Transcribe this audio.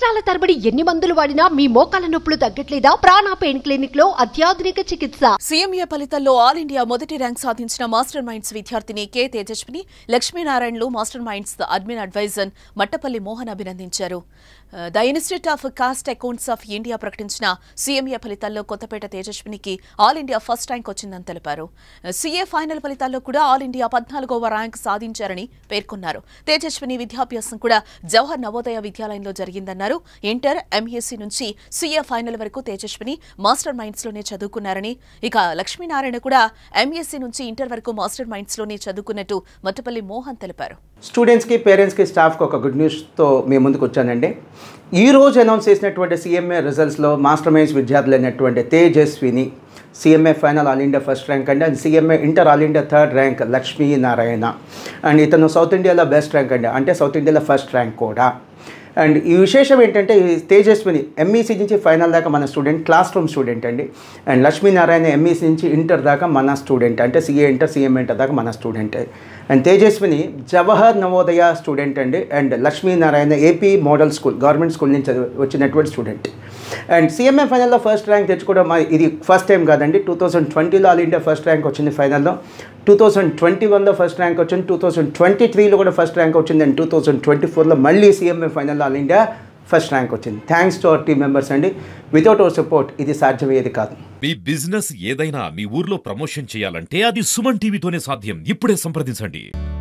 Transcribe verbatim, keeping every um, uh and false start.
సంవత్సరాల తరబడి ఎన్ని మందులు వాడినా మీ మోకాల నొప్పులు తగ్గట్లేదా? ప్రాణ పెయిన్ క్లినిక్ లో అత్యాధునిక చికిత్స. సీఎంఏ ఫలితాల్లో ఆల్ ఇండియా మొదటి ర్యాంక్ సాధించిన మాస్టర్ మైండ్స్ విద్యార్థిని కె తేజస్విని లక్ష్మీనారాయణలు Master Minds admin advisor Mattapalli Mohan అభినందించారు. The institute of cost accounts of India ప్రకటించిన సీఎంఏ ఫలితాల్లో కొత్తపేట తేజస్వినికి ఆల్ ఇండియా ఫస్ట్ ర్యాంక్ వచ్చిందని తెలిపారు. సీఏ ఫైనల్ ఫలితాల్లో కూడా ఆల్ ఇండియా పద్నాలుగవ ర్యాంక్ సాధించారని పేర్కొన్నారు. తేజస్విని విద్యాభ్యాసం కూడా జవహర్ నవోదయ విద్యాలయంలో జరిగిందన్నారు. ఇంటర్, ఎంఈసీ నుంచి సీఏ ఫైనల్ వరకు తేజస్విని మాస్టర్ మైండ్స్ లోనే చదువుకున్నారని, ఇక లక్ష్మీనారాయణ కూడా ఎంఈసీ నుంచి ఇంటర్ వరకు మాస్టర్ మైండ్స్ లోనే చదువుకున్నట్టు మట్టపల్లి మోహన్ తెలిపారు. స్టూడెంట్స్కి, పేరెంట్స్కి, స్టాఫ్కి ఒక గుడ్ న్యూస్తో మీ ముందుకు వచ్చానండి. ఈ రోజు అనౌన్స్ చేసినటువంటి సీఎంఏ రిజల్ట్స్లో మాస్టర్ మైండ్స్ విద్యార్థులు అయినటువంటి Tejaswini CMA final all India first rank అండి, and CMA inter all India third rank Lakshminarayana, and ఇతను సౌత్ ఇండియాలో బెస్ట్ ర్యాంక్ అండి, అంటే సౌత్ ఇండియాలో ఫస్ట్ ర్యాంక్ కూడా. అండ్ ఈ విశేషం ఏంటంటే ఈ తేజస్విని ఎంఈసీ నుంచి ఫైనల్ దాకా మన స్టూడెంట్, క్లాస్ రూమ్ స్టూడెంట్ అండి. అండ్ లక్ష్మీనారాయణ ఎంఈసీ నుంచి ఇంటర్ దాకా మన స్టూడెంట్, అంటే సీఏ ఇంటర్, సీఎం ఇంటర్ దాకా మన student. And Tejaswini Jawahar Navodaya student అండి, and Lakshminarayana AP model school, government school నుంచి వచ్చినటువంటి స్టూడెంట్. అండ్ సీఎంఏ ఫైనల్లో ఫస్ట్ ర్యాంక్ తెచ్చుకోవడం ఇది ఫస్ట్ టైం కాదండి. టూ థౌజండ్ ట్వంటీలో ఆల్ ఇండియా ఫస్ట్ ర్యాంక్ వచ్చింది ఫైనల్లో, టూ థౌజండ్ ట్వంటీ వన్లో ఫస్ట్ ర్యాంక్ వచ్చింది, టూ థౌజండ్ ట్వంటీ త్రీలో కూడా ఫస్ట్ ర్యాంక్ వచ్చింది, అండ్ టూ థౌజండ్ ట్వంటీ ఫోర్లో మళ్ళీ సీఎంఏ ఫైనల్లో ఆల్ ఇండియా ఫస్ట్ ర్యాంక్ వచ్చింది. Thanks to our team members అండి. వితౌట్ అవర్ సపోర్ట్ ఇది సాధ్యమయ్యేది కాదు. మీ బిజినెస్ ఏదైనా మీ ఊర్లో ప్రమోషన్ చేయాలంటే అది సుమన్ టీవీతోనే సాధ్యం. ఇప్పుడే సంప్రదించండి.